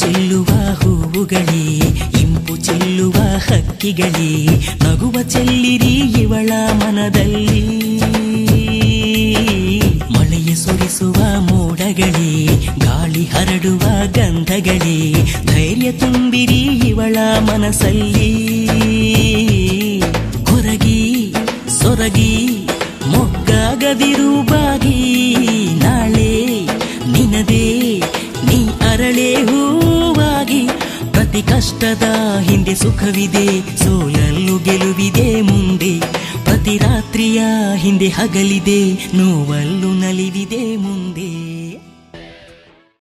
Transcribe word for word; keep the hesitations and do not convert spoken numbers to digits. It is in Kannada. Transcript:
ಚೆಲ್ಲುವ ಹೂವುಗಳೇ, ಇಂಪು ಚೆಲ್ಲುವ ಹಕ್ಕಿಗಳೇ, ನಗುವ ಚೆಲ್ಲಿರಿ ಇವಳ ಮನದಲ್ಲಿ. ಮಳೆಯ ಸುರಿಸುವ ಮೋಡಗಳೇ, ಗಾಳಿ ಹರಡುವ ಗಂಧಗಳೇ, ಧೈರ್ಯ ತುಂಬಿರಿ ಇವಳ ಮನಸ್ಸಲ್ಲಿ. ಕೊರಗಿ ಸೊರಗಿ ಮೊಗ್ಗಾಗದಿರು ಬಾಗಿ, ನಾಳೆ ನಿನದೇ ನೀ ಅರಳೆ ಹೂವಾಗಿ. ಪ್ರತಿ ಕಷ್ಟದ ಹಿಂದೆ ಸುಖವಿದೆ, ಸೋಲಲ್ಲೂ ಗೆಲುವಿದೆ ಮುಂದೆ. ಪ್ರತಿ ರಾತ್ರಿಯ ಹಿಂದೆ ಹಗಲಿದೆ, ನೋವಲ್ಲೂ ನಲಿವಿದೆ ಮುಂದೆ.